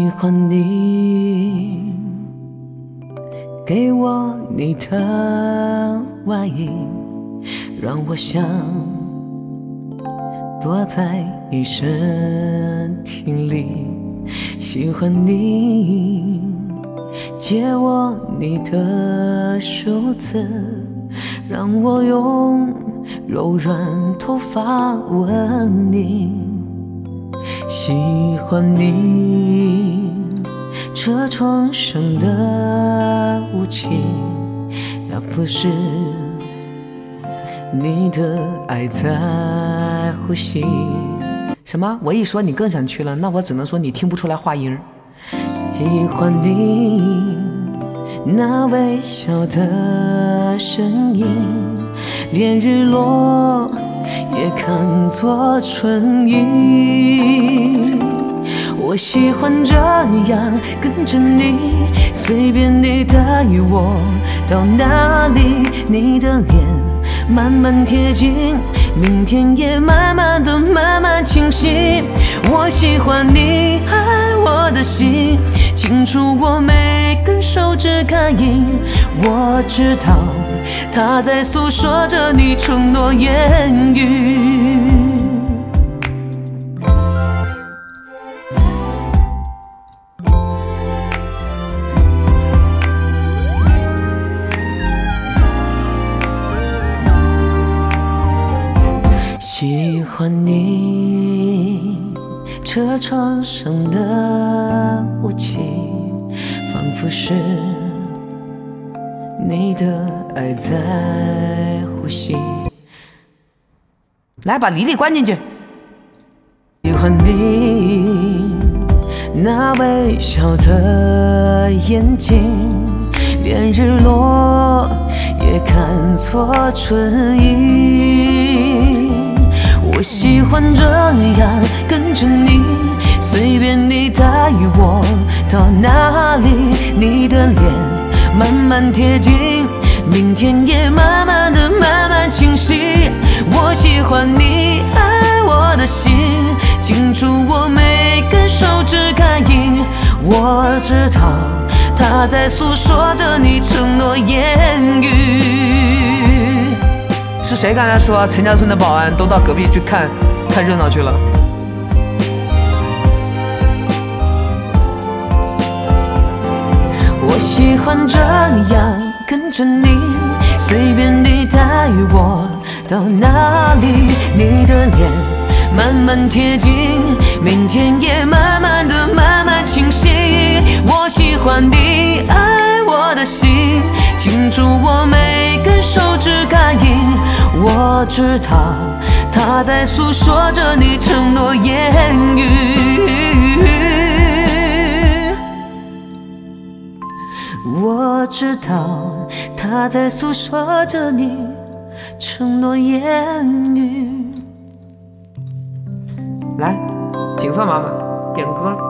喜欢你，给我你的外衣，让我想躲在你身体里。喜欢你，借我你的梳子，让我用柔软头发吻你。喜欢你，车窗上的雾气，要不是你的爱在呼吸。什么？我一说你更想去了，那我只能说你听不出来话音。喜欢你那微笑的身影，连日落也看作春意。我喜欢这样跟着你，随便你带我到哪里，你的脸慢慢贴近，明天也慢慢的慢慢清晰。我喜欢你爱我的心，清楚我每根手指感应。我知道它在诉说着你承诺言语。喜欢你，车窗上的雾气，仿佛是你的爱在呼吸。来，把黎黎关进去。喜欢你那微笑的眼睛，连日落也看作春意。我喜欢这样跟着你，随便你带我到哪里，你的脸慢慢贴近，明天也慢慢的慢慢清晰。我喜欢你爱我的心，清楚我每根手指感应。我知道它在诉说着你承诺言语。是谁刚才说陈家村的保安都到隔壁去看热闹去了？我喜欢这样跟着你，随便你带我到哪里，你的脸慢慢贴近，明天也慢慢的慢慢清晰。我喜欢你爱我的心，清楚我每根手指感应。我知道它在诉说着你承诺言语。我知道它在诉说着你承诺言语。来，景色妈妈点歌。